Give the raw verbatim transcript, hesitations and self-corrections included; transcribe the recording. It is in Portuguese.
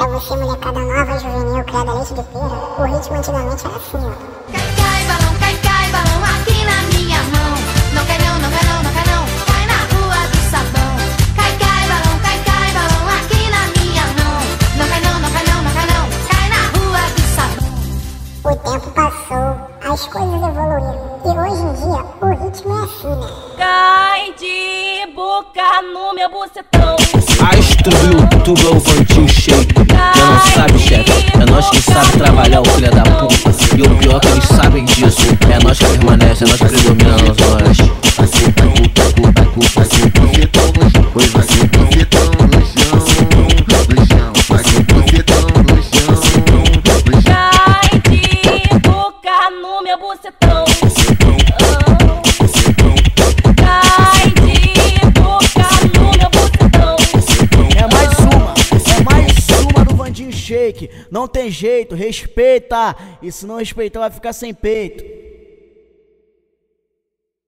pra você, molecada nova, juvenil, criada leite de pera. O ritmo antigamente era assim, ó. Cai, cai, balão, cai, cai, balão aqui na minha mão. Não cai não, não cai não, não cai não, cai na rua do sabão. Cai, cai, balão, cai, cai, balão aqui na minha mão. Não cai não, não cai não, não cai não, cai na rua do sabão. O tempo passou, as coisas evoluíram. E hoje em dia, o ritmo é assim, né? Cai de boca no meu bucetão. Astro do YouTube é o Vandinho Shake. Já não sabe, chefe, é nós que sabe trabalhar, o filho da puta. E o pior que eles sabem disso, é nós que permanece, é nós que predominamos nós. Assim, tá culpa, culpa, culpa, assim, bucetão no chão. Pois assim, bucetão no chão, no chão. Assim, bucetão no chão, no chão. Cai de boca no meu bucetão. Cai de boca no meu bucetão. É mais uma, é mais uma do Vandinho Shake. Não tem jeito, respeita. E se não respeitar vai ficar sem peito.